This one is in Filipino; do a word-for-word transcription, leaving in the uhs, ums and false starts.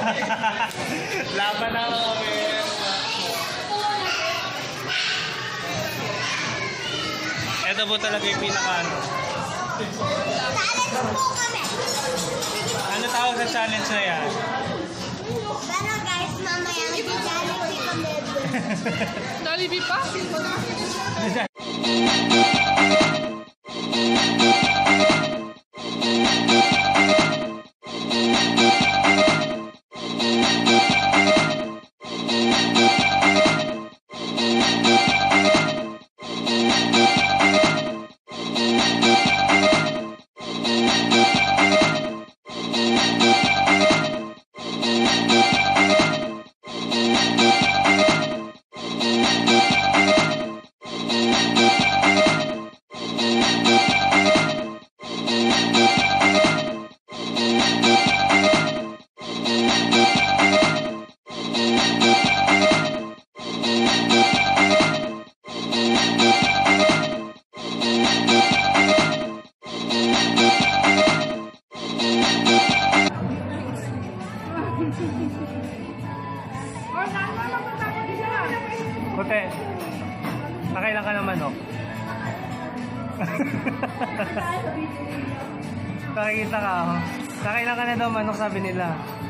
Laban na kami. Ito po talaga yung pinaka-ano. Challenge po kami. Ano tawag sa challenge na yan? Pero guys, mamaya mag-challenge kami. Jollibee pa? Puti, nakailan ka ng manok? Nakikita ka, oh. Nakailan ka na daw manok, sabi nila.